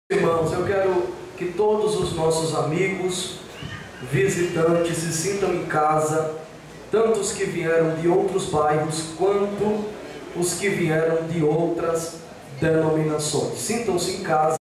Irmãos, eu quero que todos os nossos amigos, visitantes se sintam em casa, tanto os que vieram de outros bairros, quanto os que vieram de outras denominações. Sintam-se em casa.